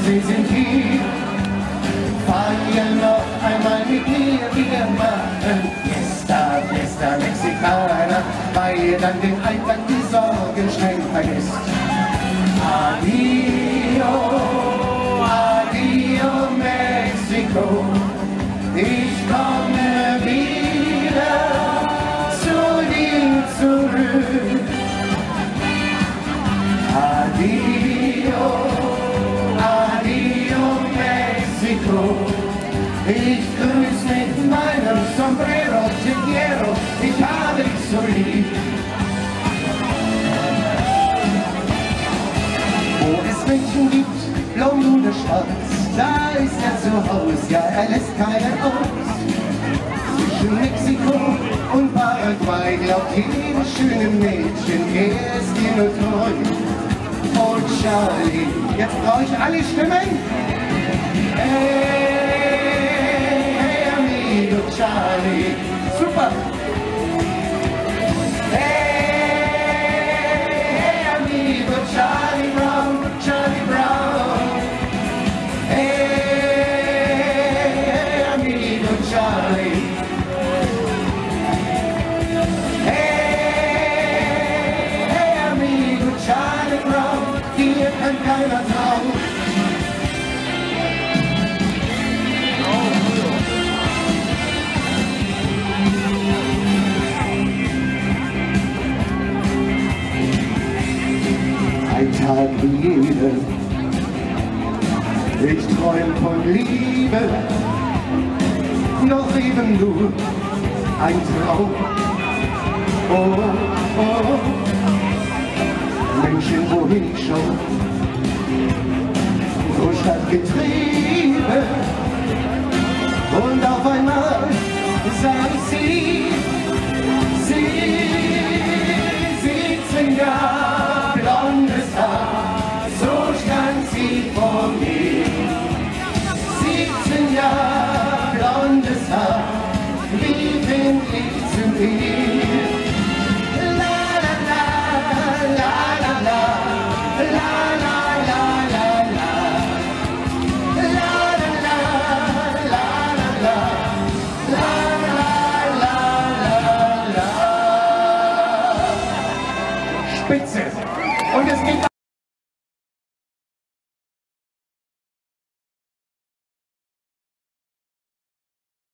sie sind hier. Feiern noch einmal mit mir, wir machen Fiesta, Fiesta Mexicana, weil dann den Alltag die Sorgen schnell vergisst. Adio, adio Mexiko, ich komme wieder zu dir zurück. Adio, adio Mexiko, ich grüß mit meinem Sombrero, te quiero, ich habe dich so lieb. Wo es Menschen gibt, blau oder schwarz, da ist er zu Haus, ja, er lässt keinen aus. Zwischen Mexiko und Paraguay glaubt jedes schöne Mädchen, er ist dir nur treu. Oh Charlie, jetzt brauche ich alle Stimmen. Hey, hey amigo Charlie, super. Hey, hey amigo Charlie Brown, Charlie Brown. Hey, amigo Charlie. Hey, amigo Charlie Brown, dir kann keiner trauen. Ein Tag wie jeder, ich träum von Liebe, doch eben nur ein Traum. Oh, oh, Menschen, wohin ich schau, so stadtgetrieben, und auf einmal sah ich sie, 17 Jahre blondes Haar, so stand sie vor mir. 17 Jahre blondes Haar, wie bin ich zu ihr?